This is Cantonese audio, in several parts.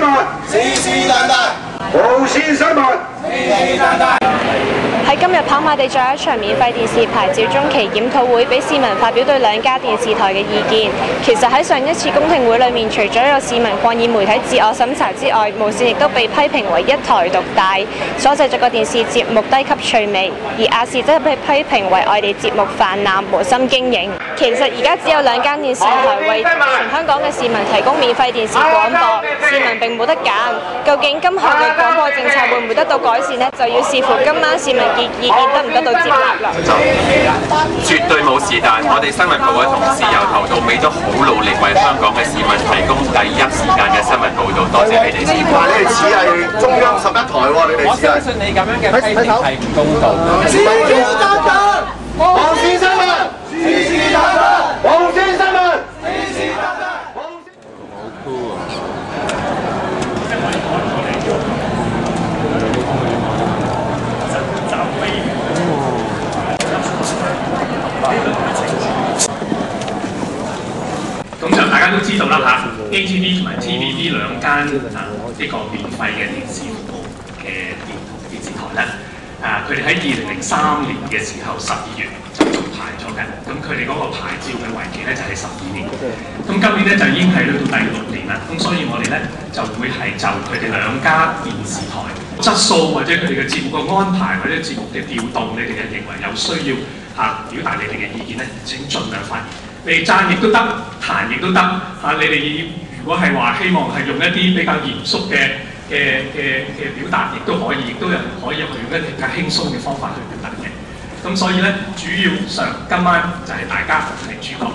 新聞， 是是旦旦， 無線新聞， 是是旦旦。 喺今日跑馬地再有一場免費電視牌照中期檢討會，俾市民發表對兩家電視台嘅意見。其實喺上一次公聽會裏面，除咗有市民抗議媒體自我審查之外，無線亦都被批評為一台獨大，所製作嘅電視節目低級趣味，而亞視則被批評為外地節目泛濫、無心經營。其實而家只有兩間電視台為全香港嘅市民提供免費電視廣播，市民並冇得揀。究竟今後嘅廣播政策會唔會得到改善呢？就要視乎今晚市民嘅意見得唔得到接納啦。 絕對冇是但，我哋新聞部嘅同事由頭到尾都好努力為香港嘅市民提供第一時間嘅新聞報導，多謝你哋先。 你哋似係中央11台喎，你哋似係。 我相信你咁樣嘅批評係唔公道。 是是旦旦，無線新聞，是是旦旦，無線新聞，是是旦旦。 咁就大家都知道啦嚇 ，ATV 同埋 TVB 兩間呢個免費嘅電視服務嘅電視台咧，佢哋喺2003年嘅時候12月就續牌咗嘅，咁佢哋嗰個牌照嘅為期咧就係12年，咁今年咧就已經係去到第6年啦，咁所以我哋咧就會係就佢哋兩家電視台質素或者佢哋嘅節目嘅安排或者節目嘅調動，你哋係認為有需要表達你哋嘅意見咧，請盡量發言。你哋讚亦都得，彈亦都得你哋如果係話希望係用一啲比較嚴肅嘅表達，亦都可以，亦都有人可以用一啲更加輕鬆嘅方法去表達嘅。咁所以咧，主要上今晚就係大家係主角。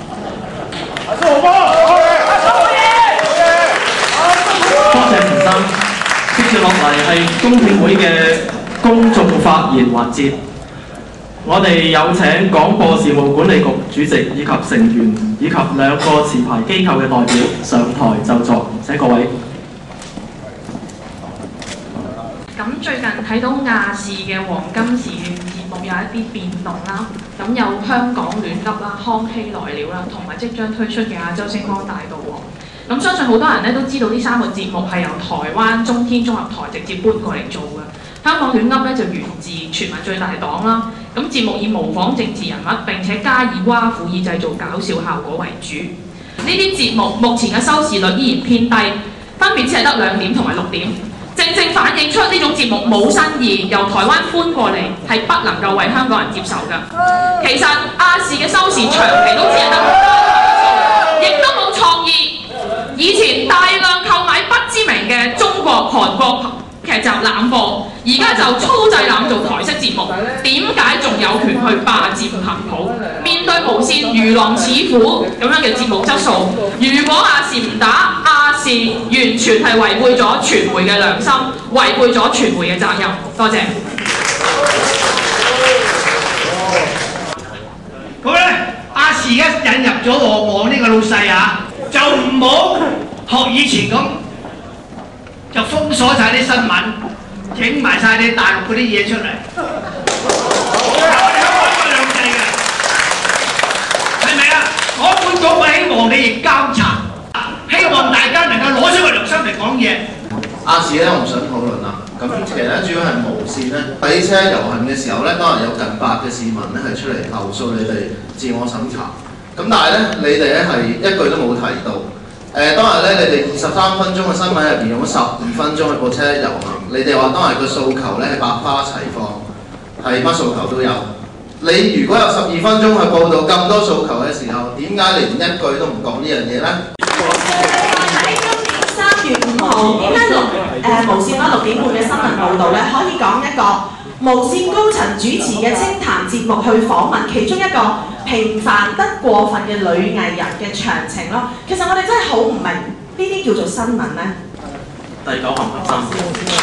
多謝陳生。接住落嚟係公聽會嘅公眾發言環節。我哋有請廣播事務管理局主席以及成員以及兩個持牌機構嘅代表上台就座，請各位。 咁最近睇到亞視嘅黃金時段節目有一啲變動啦，咁有香港亂噏啦、康熙來了啦，同埋即將推出嘅亞洲星光大道王。咁相信好多人咧都知道呢3個節目係由台灣中天綜合台直接搬過嚟做嘅。香港亂噏咧就源自全民最大黨啦，咁節目以模仿政治人物並且加以挖苦以製造搞笑效果為主。呢啲節目目前嘅收視率依然偏低，分別只係得2點同埋6點，正反映出呢種節目冇新意，由台灣搬過嚟係不能夠為香港人接受㗎。其實亞視嘅收視長期都只係得亦都冇創意。以前大量購買不知名嘅中國、韓國劇集濫播，而家就粗製濫造台式節目，點解仲有權去霸佔頻譜？面對無線如狼似虎咁樣嘅節目質素，如果亞視唔打，亞視完全係違背咗傳媒嘅良心，違背咗傳媒嘅責任。多謝。 咁咧，亞視而家引入咗我呢個老細就唔好學以前咁。就封鎖晒啲新聞，整埋晒啲大陸嗰啲嘢出嚟。我哋香港有兩制嘅，係咪啊？我本局我希望你亦監察，希望大家能夠攞出個良心嚟講嘢。 亞視咧，我唔想討論啦。咁其實咧，主要係無線咧喺車遊行嘅時候咧，當然有近百嘅市民咧係出嚟投訴你哋自我審查。咁但係咧，你哋咧係一句都冇提到。當日咧，你哋23分鐘嘅新聞入邊用咗12分鐘去播車遊行，你哋話當日個訴求咧係百花齊放，係乜訴求都有。你如果有12分鐘去報導咁多訴求嘅時候，點解你連一句都唔講呢樣嘢咧？ 喺今年3月5號，點解無線6點半嘅新聞報導咧，可以講一個無線高層主持嘅清談節目去訪問其中一個平凡得過分嘅女藝人嘅詳情咯。其實我哋真係好唔明呢啲叫做新聞咧。 第9行核心。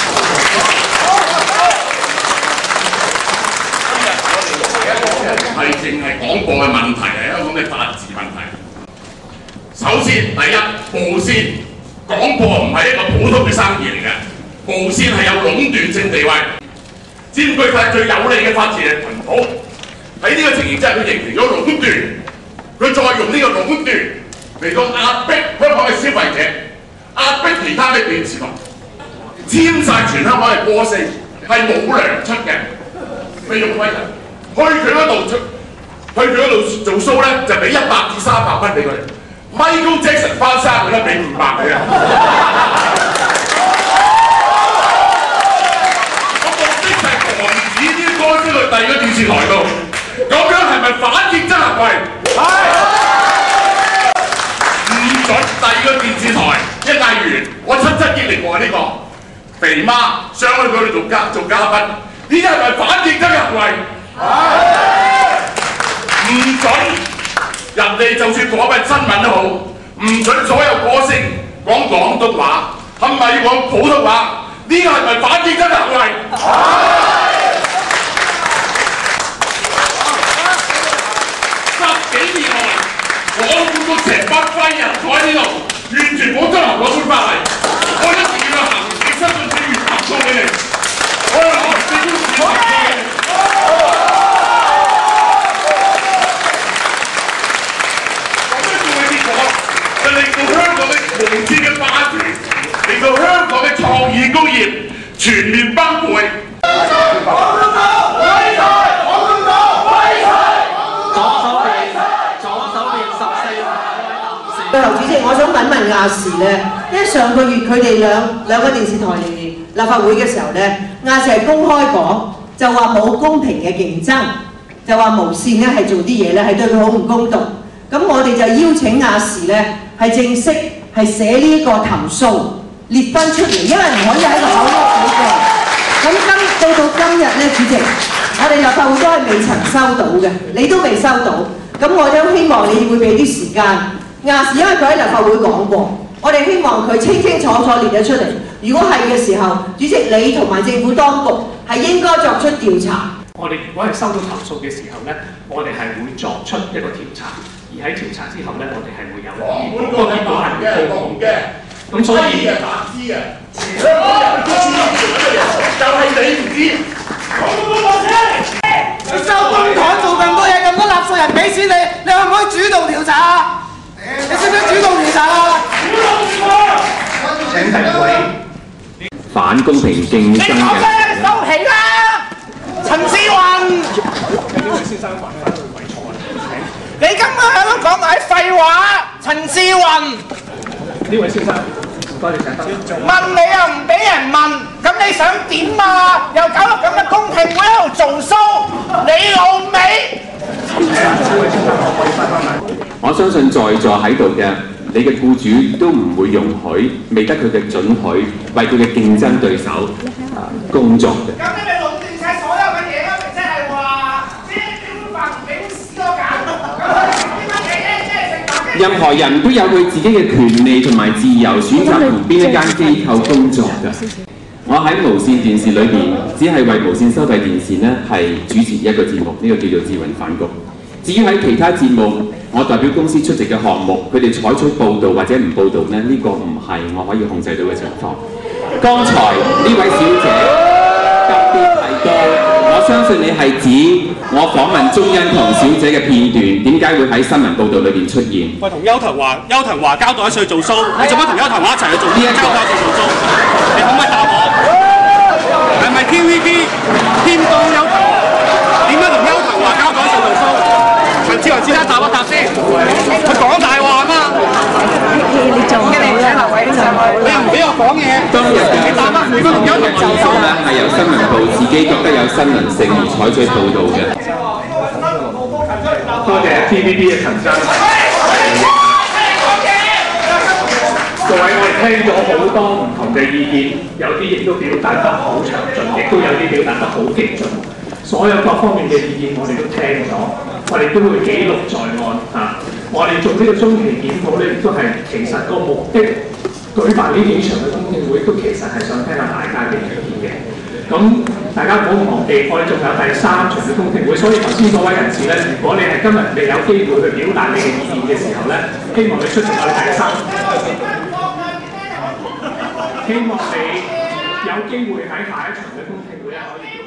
係淨係廣播嘅問題，係一個咁嘅法治問題。首先，第一，無線廣播唔係一個普通嘅生意嚟嘅，無線係有壟斷性地位，佔據晒最有利嘅法治嘅頻譜。喺呢個情形之下，佢形成咗壟斷，佢再用呢個壟斷嚟到壓迫香港嘅消費者， 壓迫其他嘅電視台，簽晒全香港嘅歌星係冇糧出嘅，咩用威人？去佢嗰度做 show 咧，就俾100至300蚊俾佢。Michael Jackson 翻生佢都俾500佢啊！個目的就係防止啲歌星去第二個電視台度，咁樣係咪反競爭行為？唔準第二個電視台一嗌完，我親身經歷過呢個肥媽上去佢哋做嘉賓，呢啲係咪反競爭嘅行為？唔準人哋就算講份新聞都好，唔準所有歌星講廣東話，係咪要講普通話？呢個係咪反競爭嘅行為？10幾年來，我見到成班廢人坐喺呢度，完全冇執行嗰本法例，我一定要行政新進處原投訴你哋，我係行政官處投訴你哋。令到香港嘅無線嘅霸權，令到香港嘅創意工業全面崩潰。 最後主席，我想問亞視咧，因為上個月佢哋兩個電視台嚟立法會嘅時候咧，亞視係公開講，就話冇公平嘅競爭，就話無線咧係做啲嘢咧係對佢好唔公道。咁我哋就邀請亞視咧係正式係寫呢一個投訴列翻出嚟，因為唔可以喺個口噏寫嘅。咁到今日咧，主席，我哋立法會都係未曾收到嘅，你都未收到。咁我都希望你會俾啲時間亞視，因為佢喺立法會講過，我哋希望佢清清楚楚列咗出嚟。如果係嘅時候，主席你同埋政府當局係應該作出調查。 我哋如果係收到投訴嘅時候咧，我哋係會作出一個調查。而喺調查之後咧，我哋係會有個結果係會公佈嘅。咁所以就係你唔知。 你收公帑做咁多嘢，咁多納稅人俾錢你，你可唔可以主動調查啊？你識唔識主動調查啊？ 請提位。反公平競爭嘅。你講咩？收皮啦！陳志雲。 呢位先生犯翻去為錯你今日喺度講埋廢話，陳志雲。 呢位先生，唔該你請得。 問你又唔俾人問，咁你想點啊？又搞到咁嘅公聽會喺度做 show，你老味！ 我相信在座喺度嘅你嘅僱主都唔會容許未得佢嘅准許，為佢嘅競爭對手工作嘅。 咁你咪壟斷晒所有嘅嘢咯，咪即係話，即係啲飯唔俾啲屎我揀， 任何人都有佢自己嘅權利同埋自由選擇同邊一間機構工作嘅。我喺無線電視裏邊，只係為無線收費電視呢係主持一個節目，呢個叫做智雲飯局。至於喺其他節目，我代表公司出席嘅項目，佢哋採取報導或者唔報導呢，呢個唔係我可以控制到嘅情況。剛才呢位小姐特別提到，我相信你係指我訪問鍾欣桐小姐嘅片段，點解會喺新聞報導裏邊出現？ 喂，同邱騰華交代一歲做 show，你做乜同邱騰華一齊去做呢一交代做 show？你可唔可以答我？係咪 TVB 添當邱騰華？點解同邱騰華交代一歲做 show？陳志雲先生答一答先，佢講大話嘛？你做嘅你請劉偉上去，你又唔俾我講嘢。 當日嘅新聞報導呢係由新聞部自己覺得有新聞性而採取報導嘅。 多謝 TVB 嘅陳生。各位，我哋聽咗好多唔同嘅意見，有啲亦都表達得好詳盡，亦都有啲表達得好激進。所有各方面嘅意見我哋都聽咗，我哋都會記錄在案啊！我哋做呢個中期檢討咧，亦都係其實個目的，舉辦呢幾場嘅公聽會，都其實係想聽下大家嘅意見嘅。咁大家唔好忘記，我哋仲有第3場嘅公聽會，所以頭先嗰位人士咧，如果你係今日未有機會去表達你嘅意見嘅時候咧，希望你出席我哋第3，希望你有機會喺下一場嘅公聽會咧可以。